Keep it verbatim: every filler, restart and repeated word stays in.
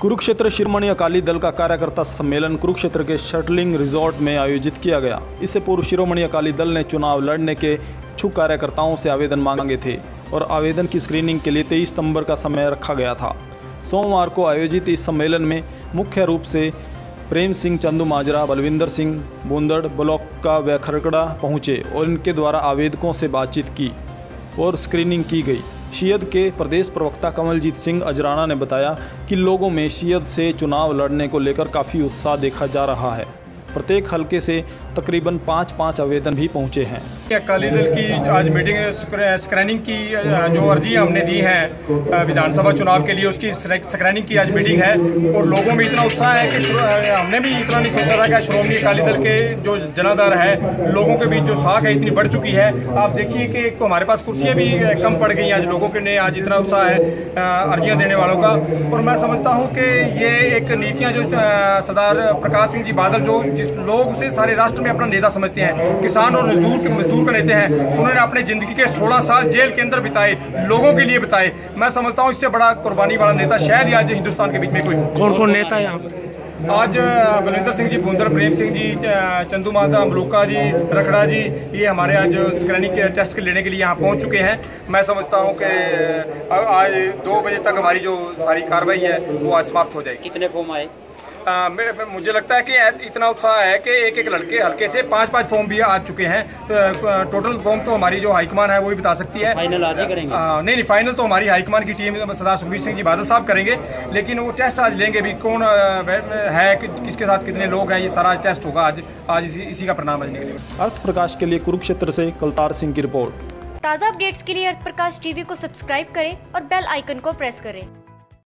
कुरुक्षेत्र शिरोमणि अकाली दल का कार्यकर्ता सम्मेलन कुरुक्षेत्र के शटलिंग रिजॉर्ट में आयोजित किया गया। इससे पूर्व शिरोमणि अकाली दल ने चुनाव लड़ने के इच्छुक कार्यकर्ताओं से आवेदन मांगे थे और आवेदन की स्क्रीनिंग के लिए तेईस सितंबर का समय रखा गया था। सोमवार को आयोजित इस सम्मेलन में मुख्य रूप से प्रेम सिंह चंदूमाजरा, बलविंदर सिंह बूंदड़ ब्लॉक का व खरकड़ा पहुँचे और इनके द्वारा आवेदकों से बातचीत की और स्क्रीनिंग की गई। शियद के प्रदेश प्रवक्ता कमलजीत सिंह अजराना ने बताया कि लोगों में शियद से चुनाव लड़ने को लेकर काफ़ी उत्साह देखा जा रहा है। प्रत्येक हलके से तकरीबन पाँच पाँच आवेदन भी पहुंचे हैं। अकाली दल की आज मीटिंग स्क्रीनिंग की जो अर्जियां हमने दी हैं विधानसभा चुनाव के लिए, उसकी स्क्रीनिंग की आज मीटिंग है और लोगों में इतना उत्साह है कि हमने भी इतना नहीं सोचा था कि श्रोमणी अकाली दल के जो जनाधार है, लोगों के बीच जो साख है इतनी बढ़ चुकी है। आप देखिए कि हमारे पास कुर्सियाँ भी कम पड़ गई आज, लोगों के ने आज इतना उत्साह है अर्जियाँ देने वालों का। और मैं समझता हूँ कि ये एक नीतियाँ जो सरदार प्रकाश सिंह जी बादल जो जिस लोग उसे सारे राष्ट्र में अपना नेता समझते हैं, किसान और मजदूर के मजदूर का नेता हैं, उन्होंने अपने जिंदगी के सोलह साल जेल के अंदर बिताए, लोगों के लिए बिताए। मैं समझता हूँ इससे बड़ा कुर्बानी वाला नेता शायद ही आज हिंदुस्तान के बीच में कोई। कौन कौन नेता है यहाँ? आज बलविंदर सिंह जी बूंदड़, प्रेम सिंह जी, चंदू माता, मलूका जी, रखड़ा जी, ये हमारे आज स्क्रीनिंग के टेस्ट लेने के लिए यहाँ पहुँच चुके हैं। मैं समझता हूँ कि आज दो बजे तक हमारी जो सारी कार्रवाई है वो आज समाप्त हो जाएगी। कितने फॉर्म आए? आ, मुझे लगता है कि इतना उत्साह है कि एक एक लड़के हल्के से पांच पांच फॉर्म भी आ चुके हैं। तो, टोटल फॉर्म तो हमारी जो हाईकमान है वो ही बता सकती है। फाइनल आज ही करेंगे? आ, नहीं नहीं फाइनल तो हमारी हाईकमान की टीम सरदार सुखबीर सिंह जी बादल साहब करेंगे, लेकिन वो टेस्ट आज लेंगे भी कौन है, किसके साथ कितने लोग हैं, ये सारा टेस्ट होगा आज आज इसी, इसी का परिणाम आज निकलेगा। अर्थ प्रकाश के लिए कुरुक्षेत्र से कलतार सिंह की रिपोर्ट। ताज़ा अपडेट्स के लिए अर्थ प्रकाश टीवी को सब्सक्राइब करें और बेल आइकन को प्रेस करें।